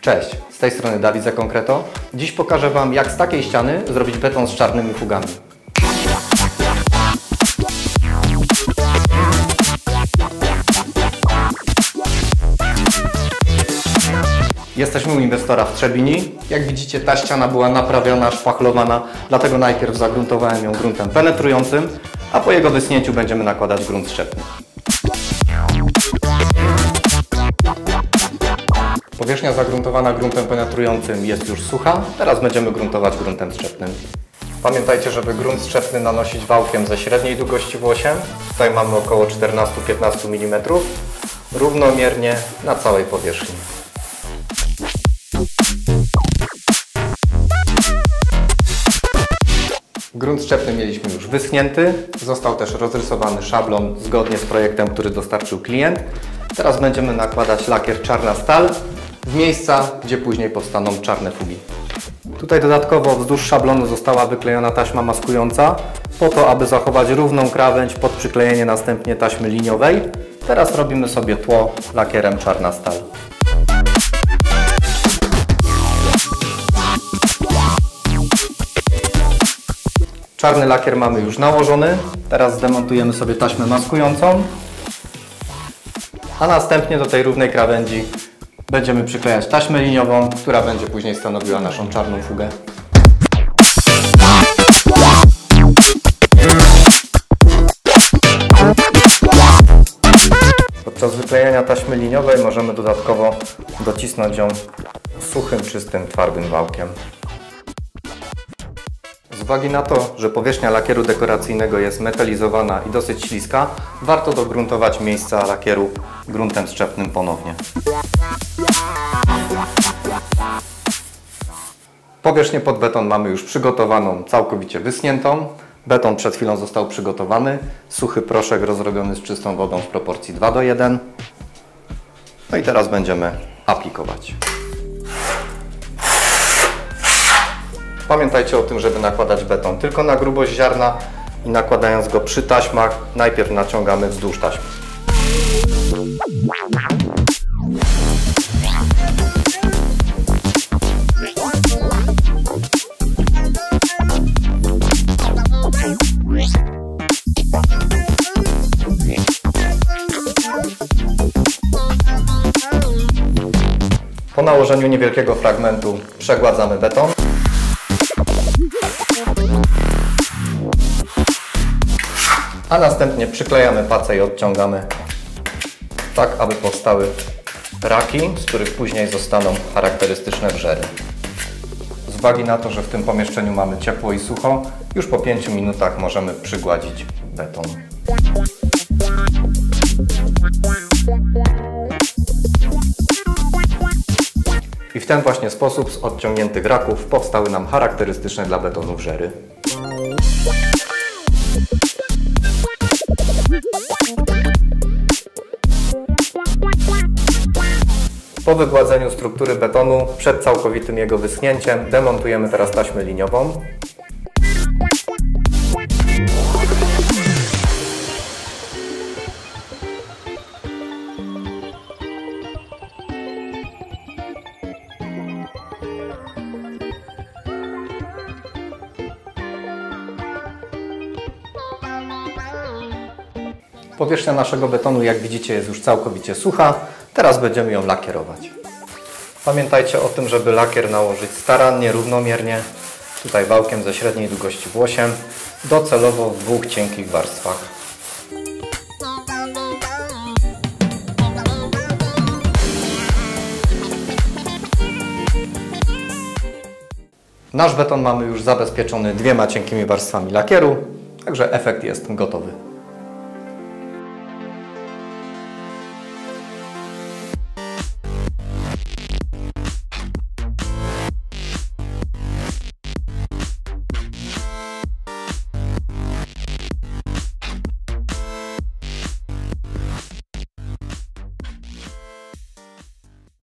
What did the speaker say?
Cześć, z tej strony Dawid z Concreto. Dziś pokażę Wam, jak z takiej ściany zrobić beton z czarnymi fugami. Jesteśmy u inwestora w Trzebini. Jak widzicie, ta ściana była naprawiona, szpachlowana, dlatego najpierw загruntowałem ją gruntem penetrującym, a po jego wysunięciu będziemy nakładać grunt szczepny. Powierzchnia zagruntowana gruntem penetrującym jest już sucha, teraz będziemy gruntować gruntem szczepnym. Pamiętajcie, żeby grunt szczepny nanosić wałkiem ze średniej długości włosiem. Tutaj mamy około 14-15 mm, równomiernie na całej powierzchni. Grunt szczepny mieliśmy już wyschnięty, został też rozrysowany szablon zgodnie z projektem, który dostarczył klient. Teraz będziemy nakładać lakier czarna stal w miejsca, gdzie później powstaną czarne fugi. Tutaj dodatkowo wzdłuż szablonu została wyklejona taśma maskująca po to, aby zachować równą krawędź pod przyklejenie następnie taśmy liniowej. Teraz robimy sobie tło lakierem czarna stal. Czarny lakier mamy już nałożony. Teraz zdemontujemy sobie taśmę maskującą, a następnie do tej równej krawędzi będziemy przyklejać taśmę liniową, która będzie później stanowiła naszą czarną fugę. Podczas wyklejania taśmy liniowej możemy dodatkowo docisnąć ją suchym, czystym, twardym wałkiem. Z uwagi na to, że powierzchnia lakieru dekoracyjnego jest metalizowana i dosyć śliska, warto dogruntować miejsca lakieru gruntem szczepnym ponownie. Powierzchnię pod beton mamy już przygotowaną, całkowicie wyschniętą. Beton przed chwilą został przygotowany. Suchy proszek rozrobiony z czystą wodą w proporcji 2:1. No i teraz będziemy aplikować. Pamiętajcie o tym, żeby nakładać beton tylko na grubość ziarna i nakładając go przy taśmach, najpierw naciągamy wzdłuż taśmy. Po nałożeniu niewielkiego fragmentu przegładzamy beton. A następnie przyklejamy pacę i odciągamy tak, aby powstały raki, z których później zostaną charakterystyczne wrzery. Z uwagi na to, że w tym pomieszczeniu mamy ciepło i sucho, już po 5 minutach możemy przygładzić beton. I w ten właśnie sposób z odciągniętych raków powstały nam charakterystyczne dla betonu wrzery. Po wygładzeniu struktury betonu, przed całkowitym jego wyschnięciem, demontujemy teraz taśmę liniową. Powierzchnia naszego betonu, jak widzicie, jest już całkowicie sucha. Teraz będziemy ją lakierować. Pamiętajcie o tym, żeby lakier nałożyć starannie, równomiernie, tutaj wałkiem ze średniej długości włosiem, docelowo w 2 cienkich warstwach. Nasz beton mamy już zabezpieczony 2 cienkimi warstwami lakieru, także efekt jest gotowy.